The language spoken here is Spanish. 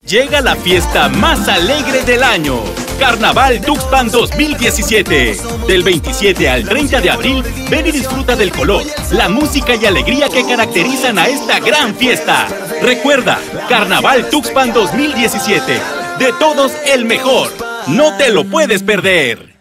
Llega la fiesta más alegre del año. Carnaval Tuxpan 2017. Del 27 al 30 de abril, ven y disfruta del color, la música y alegría que caracterizan a esta gran fiesta. Recuerda, Carnaval Tuxpan 2017. De todos, el mejor. No te lo puedes perder.